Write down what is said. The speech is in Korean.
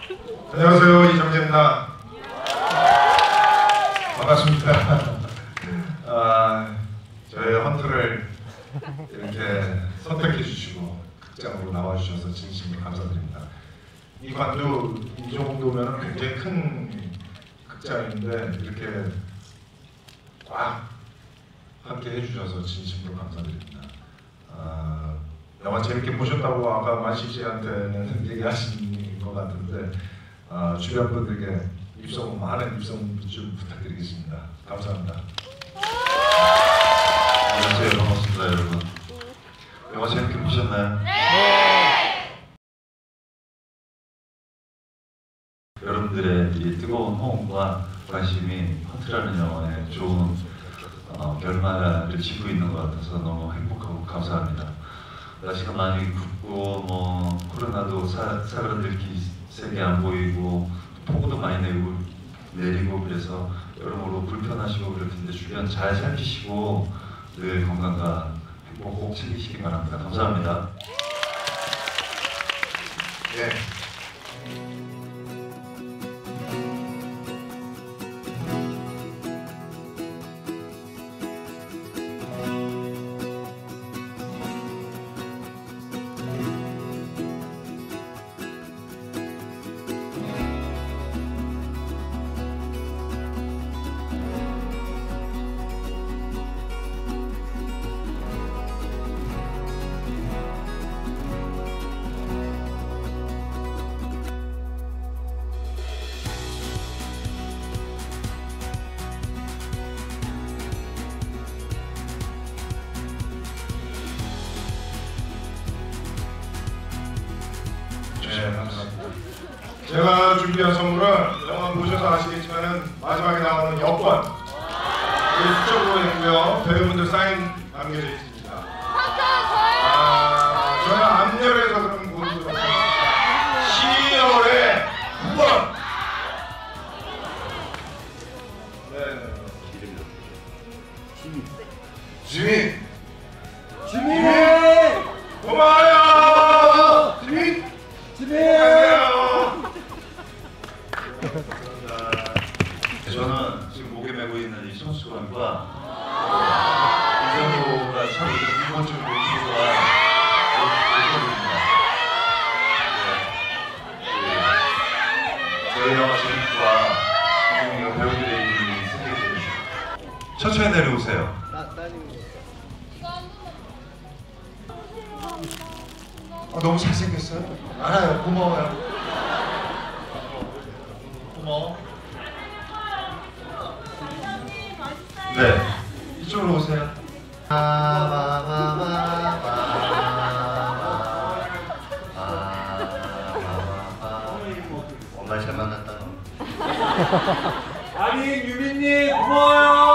안녕하세요, 이정재입니다. 반갑습니다. 저의 헌터를 이렇게 선택해 주시고 극장으로 나와 주셔서 진심으로 감사드립니다. 이 관도 이 정도면 굉장히 큰 극장인데 이렇게 꽉 함께 해주셔서 진심으로 감사드립니다. 영화 재밌게 보셨다고 아까 만식 씨한테는 얘기하신 것 같은데 주변 분들께 많은 입소문 좀 부탁드리겠습니다. 감사합니다. 안녕하세요. 반갑습니다, 여러분. 영화 재밌게 보셨나요? 네! 여러분들의 이 뜨거운 호응과 관심이 헌트라는 영화에 좋은 결말을 짓고 있는 것 같아서 너무 행복하고 감사합니다. 날씨가 많이 굽고 코로나도 사그라들기 세게 안 보이고 폭우도 많이 내리고 그래서 여러모로 불편하시고 그럴 텐데 주변 잘 살피시고 늘 건강과 행복 꼭 챙기시기 바랍니다. 감사합니다. 네. 네, 감사합니다. 제가 준비한 선물은 영화 보셔서 아시겠지만 마지막에 나오는 여권 수적으로 있고요. 배우분들 사인 남겨져 있습니다. 저는 앞열에서 그런 고르도록 하겠습니다. 12월에 9번. 네. 지민. 고마워요. 저는 지금 목에 메고 있는 이 손수건과 이정도가 참 일본적인 모습과 옷입니다. 저희 영화 제목과 이정도가 배우들의 이름이 새겨져 있습니다. 천천히 내려오세요. 너무 잘생겼어요. 알아요. 고마워요. 고마워. 네, 이쪽으로 오세요. 정말 잘 만났다. 아니 유빈님 고마워요.